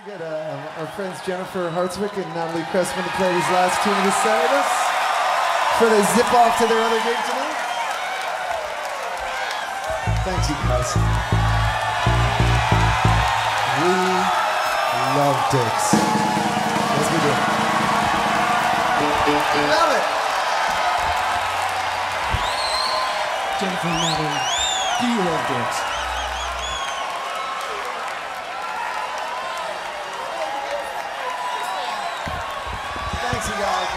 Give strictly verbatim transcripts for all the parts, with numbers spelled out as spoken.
get uh, our friends Jennifer Hartswick and Natalie Cressman to play these last two minutes set with us before they zip off to their other gig tonight. Thanks, you guys. We love dicks. Yes, we do. Love it. Jennifer and Natalie, do you love dicks? Thanks, you guys.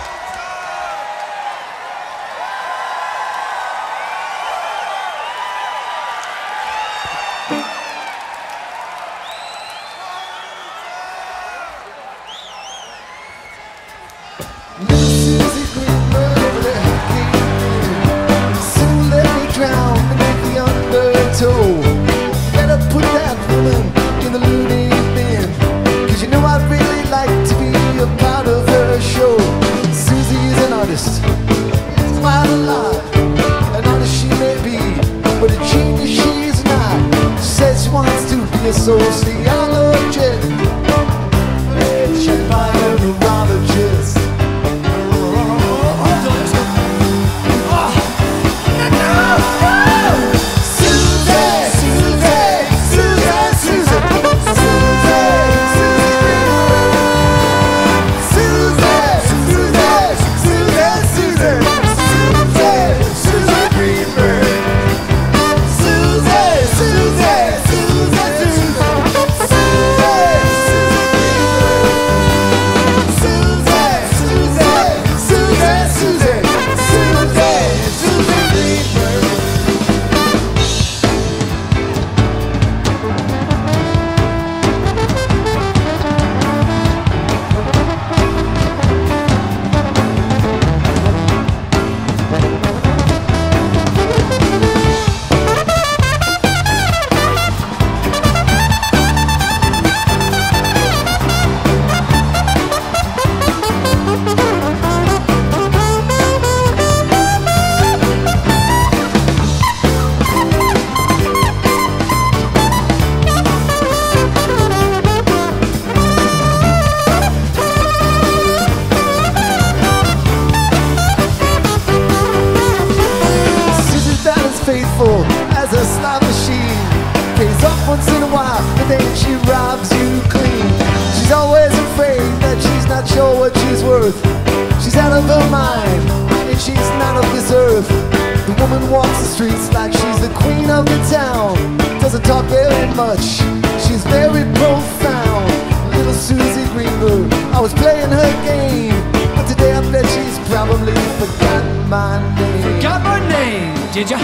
Little Suzy Greenberg over there came in. Soon let me drown beneath the undertow. Better put that woman in the loony bin, 'cause you know I'd really like to be a part of her show. Suzy is an artist, it's quite a lot. An artist she may be, but a genius she is not. She says she wants to be a sociologist, checked by a neurologist. Faithful as a slot machine, pays off once in a while, but then she robs you clean. She's always afraid that she's not sure what she's worth. She's out of her mind, and she's not of this earth. The woman walks the streets like she's the queen of the town. Doesn't talk very much, she's very profound. Little Suzy Greenberg, I was playing her game, but today I bet she's probably forgotten my name. Forgot my name, did ya?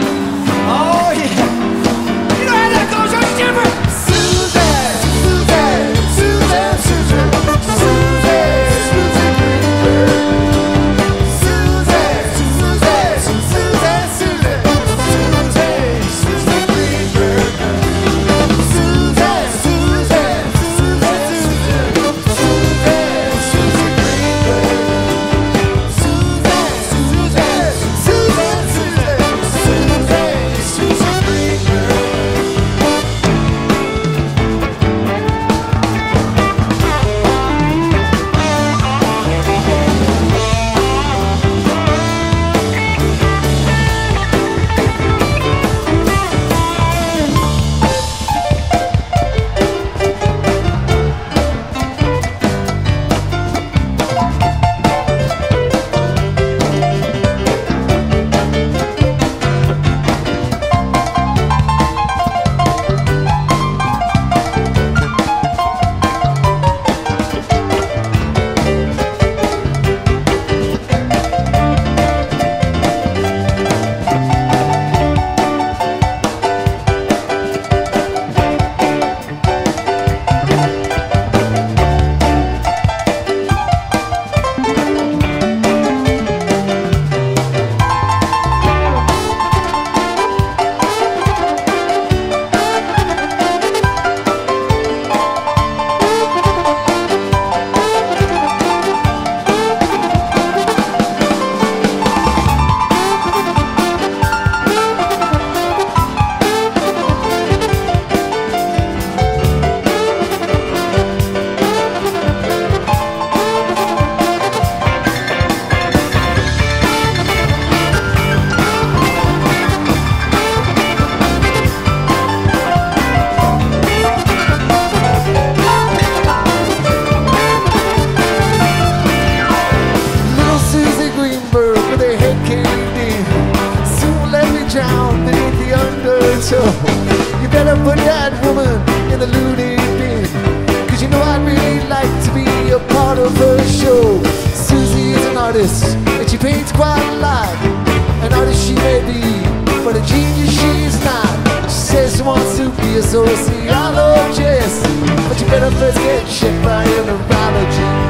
Oh yeah. You know how that goes, right, Jennifer? Suzy, Suzy, Suzy, Suzy, Suzy, Suzy Greenberg. Suzy, Suzy, Suzy, Suzy, Suzy, Suzy Greenberg. Suzy, Suzy, Suzy, Suzy, Suzy, Suzy Greenberg. Suzy, Suzy, Suzy, Suzy, Suzy. a show. Suzy is an artist, and she paints quite a lot. An artist she may be, but a genius she's not. She says she wants to be a sociologist, but you better first get checked by a neurologist.